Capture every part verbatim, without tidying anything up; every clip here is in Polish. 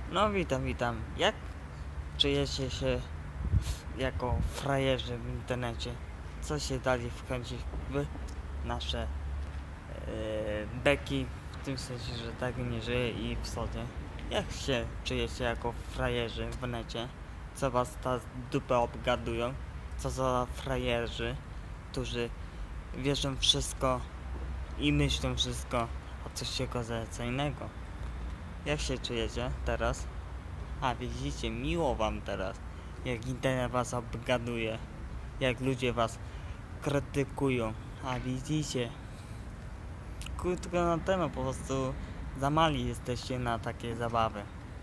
No witam, witam. Jak czujecie się jako frajerzy w internecie? Co się dali wkręcić w nasze yy, beki, w tym sensie, że tak nie żyje i w sodzie? Jak się czujecie jako frajerzy w necie? Co was ta dupę obgadują? Co za frajerzy, którzy wierzą wszystko i myślą wszystko, a coś się okaże co innego? Jak się czujecie teraz? A widzicie, miło wam teraz, jak internet was obgaduje, jak ludzie was krytykują. A widzicie, krótko na temat, po prostu za mali jesteście na takie zabawy.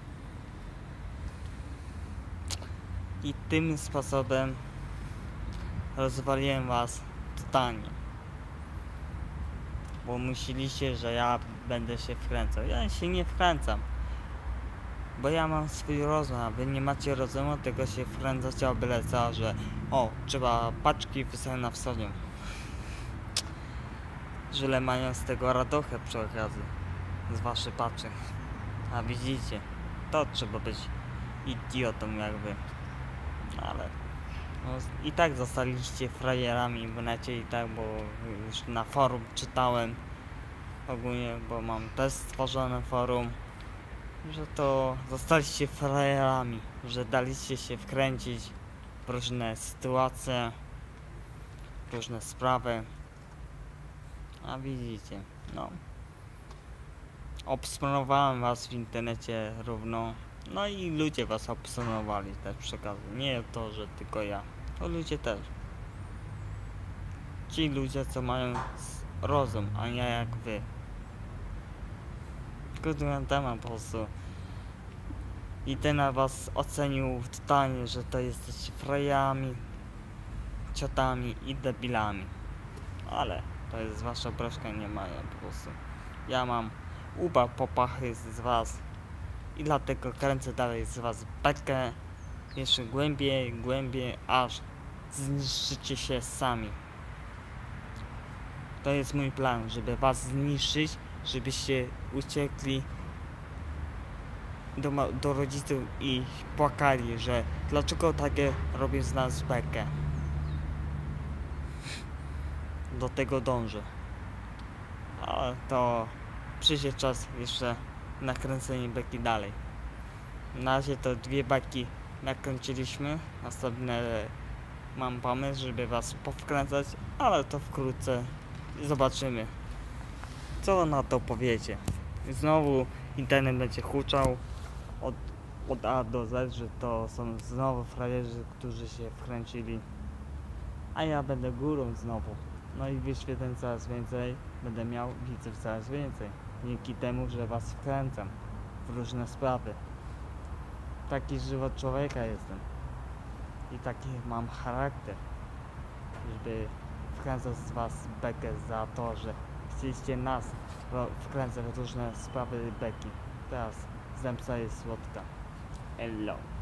I tym sposobem rozwaliłem was totalnie. Bo myśleliście, że ja będę się wkręcał. Ja się nie wkręcam. Bo ja mam swój rozum, a wy nie macie rozumu, tylko się wkręcacie o byle co, że o, trzeba paczki wysłać na wschodzie. Żyle mają z tego radochę przy okazji, z waszych paczek. A widzicie, to trzeba być idiotą jakby. Ale no, i tak zostaliście frajerami w necie i tak, bo już na forum czytałem ogólnie, bo mam też stworzone forum, że to zostaliście frajerami, że daliście się wkręcić w różne sytuacje, w różne sprawy. A widzicie, no. Obsmarowałem was w internecie równo. No i ludzie was obsmarowali też przy okazji. Nie to, że tylko ja. To ludzie też. Ci ludzie, co mają rozum, a nie jak wy. Krótki temat po prostu. I ten na was ocenił totalnie, że to jesteście frajami, ciotami i debilami. Ale to jest wasza broszka, nie moja po prostu. Ja mam uba popachy z was i dlatego kręcę dalej z was bekę jeszcze głębiej, głębiej, aż zniszczycie się sami. To jest mój plan, żeby was zniszczyć, żebyście uciekli do, do rodziców i płakali, że dlaczego takie robią z nas bekę. Do tego dążę. Ale to przyjdzie czas jeszcze nakręcenie beki dalej. Na razie to dwie beki nakręciliśmy. Następne mam pomysł, żeby was powkręcać, ale to wkrótce zobaczymy, co na to powiecie. Znowu internet będzie huczał od, od A do Z, że to są znowu frajerzy, którzy się wkręcili, a ja będę górą znowu. No i wyświetleń coraz więcej, będę miał widzów coraz więcej, dzięki temu, że was wkręcam w różne sprawy. Taki żywot człowieka jestem i taki mam charakter, żeby wkręcać z was bekę za to, że chcieliście nas wkręcać w różne sprawy beki. Teraz zemsta jest słodka. Hello.